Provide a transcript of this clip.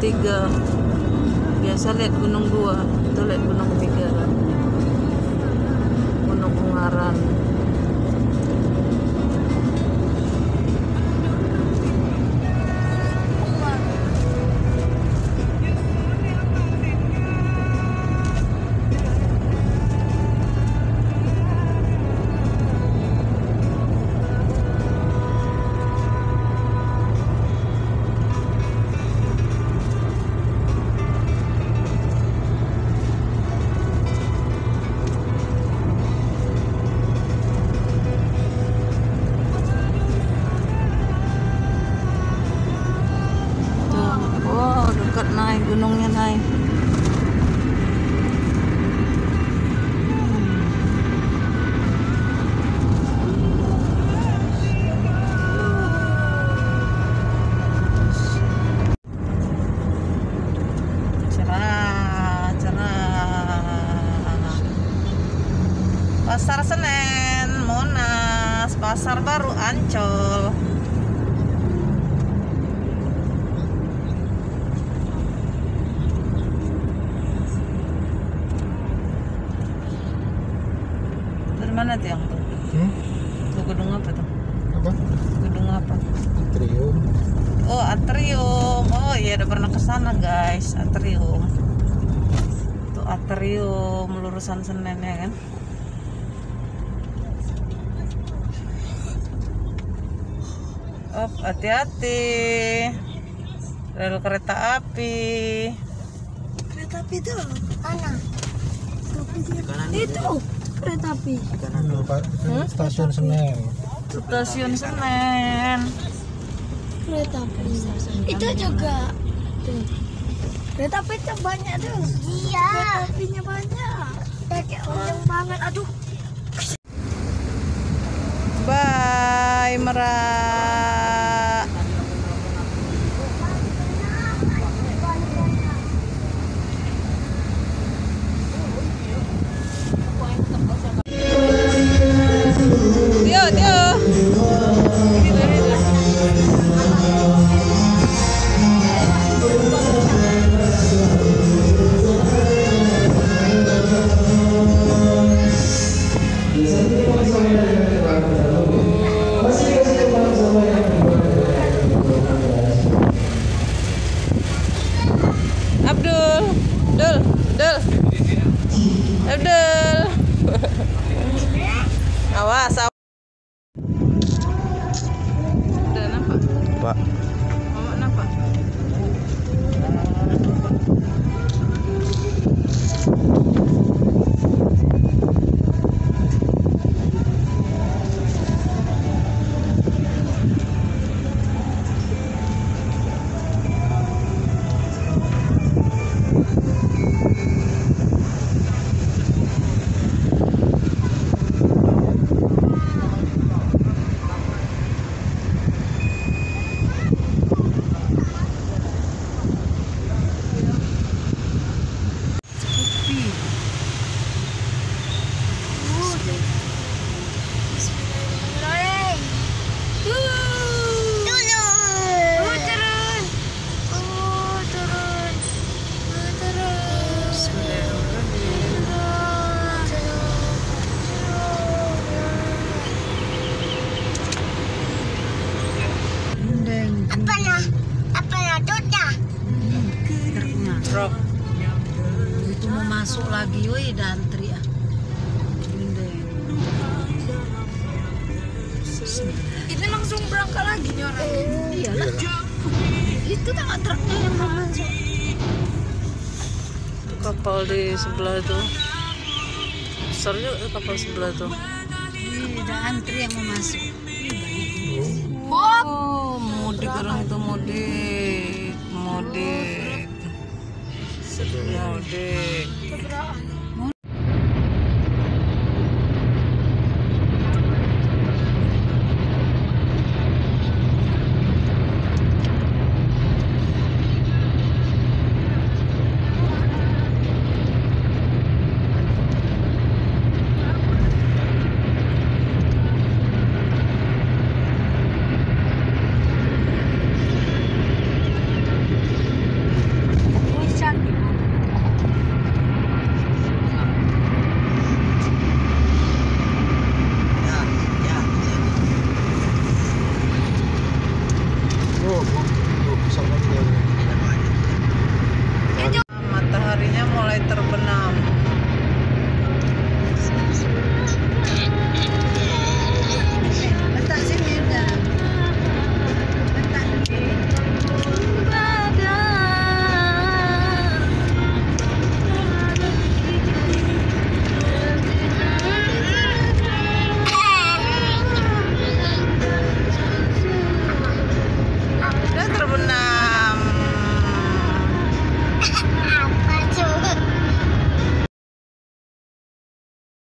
3. Biasa lihat gunung 2, itu lihat gunung 3 kan. Gunung Ungaran. Naik gunungnya naik. Cerah, cerah. Pasar Senen, Monas, Pasar Baru Ancol. Mana tuh yang tuh? Tuh gedung apa tuh? Apa? Gedung apa? Atrium. Oh, Atrium. Oh iya, udah pernah ke sana guys, Atrium. Tuh Atrium lurusan Senen ya kan? Oh, hati-hati. Rel kereta api. Kereta api itu mana? Itu kereta api. Stasiun Senen. Stasiun Senen. Kereta api. Itu juga. Tuh. Kereta api itu banyak tuh. Iya. Kereta apinya banyak. Kayak orang banget. Aduh. Bye, Merak. Tio. Abdul. Awas. Udah nampak? Pak. Mama nampak? Truk. Itu mau masuk lagi, woi, dan antri ya. Ini langsung berangkat lagi nih orang. Iyalah. Itu kan truknya yang mau masuk. Kapal di sebelah itu. Besar juga kapal sebelah itu. Ini udah antri yang mau masuk. Oh, mudik orang itu mudik. Mudik.